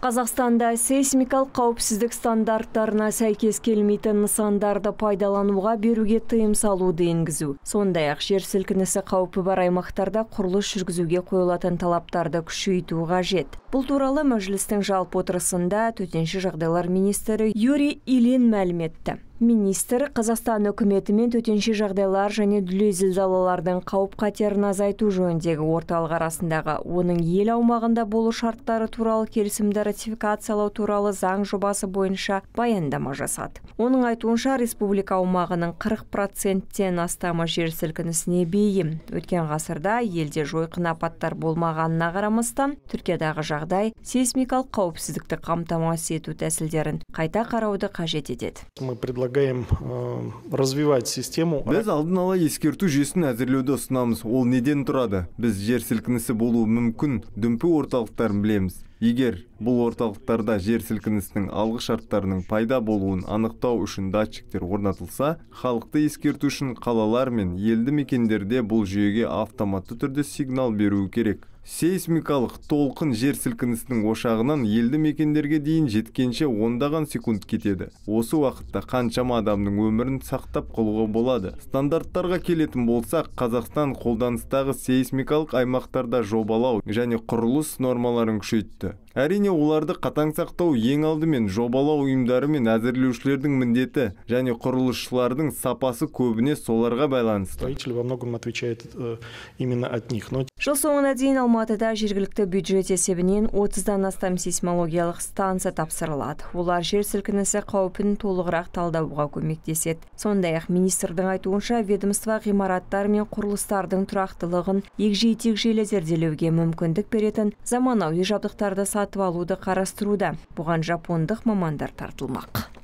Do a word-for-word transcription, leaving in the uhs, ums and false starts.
Қазақстанда сейсмикалық қауіпсіздік стандарттарына сәйкес келмейтін нысандарды пайдалануға беруге тыйым салуды енгізу. Сондай-ақ жер сілкінісі қаупі бар аймақтарда құрылыс жүргізуге қойылатын талаптарды күшейту қажет. Бұл туралы мәжілістің жалпы отырысында төтенше жағдайлар министрі Юрий Ильин мәлім етті. Министр Қазақстан үкіметі мен төтенше жағдайлар және дүлей зілзалалардың қауіп қатерін азайту жөніндегі орталық арасындағы оның ел аумағында болу шарттары туралы келісімді ратификациялау туралы заң жобасы бойынша баяндама жасады. Оның айтуынша республика аумағының қырық проценттен астамы жер сілкінісіне бейім. Өткен ғасырда елде жойқын апаттар болмағанына қарамастан, Түркиядағы жағдай сейсмикалық қауіпсіздікті қамтамасыз ету тәсілдерін қайта қарауды қажет етеді. Мы предлагаем развивать систему. Біз алдын ала ескерту жүйесін әзірлеуді ұсынамыз. Ол неден тұрады? Біз жер сілкінісі болуы мүмкін дүмпу орталықтарын білеміз. Егер бұл орталықтарда жер сілкінісінің алғы шарттарының пайда болуын анықтау үшін датчиктер орнатылса, халықты ескерту үшін қалалар мен елді мекендерде бұл жүйеге автоматты түрде сигнал беруі керек. Сейсмикалық толқын жер сілкінісінің ошағынан елді мекендерге дейін жеткенше ондаған секунд кетеді. Осы уақытта қаншама адамның өмірін сақтап қалуға болады. Стандарттарға келетін болсақ, Қазақстан қолданыстағы сейсмикалық аймақтарда жобалау және құрылыс нормаларын күшейтті. Әрине, оларды қатаң сақтау ең алдымен жобалау ұйымдары мен әзірлеушілердің міндеті және құрылысшылардың сапасы көбіне соларға байланысты. Строители во многом отвечают именно от них. Жыл соңына дейін Алматыда жергілікті бюджет есебінен отыздан астам сейсмологиялық станция тапсырылады. Олар жер сілкінісі қаупін толығырақ талдауға көмектеседі. Сондай-ақ министрдің айтуынша ведомство ғимараттар мен құрылыстардың тұрақтылығын егжей-тегжейлі зерделеуге мүмкіндік беретін заманауи жабдықтарды сатып алуды қарастыруда. Бұған жапондық мамандар тартылмақ.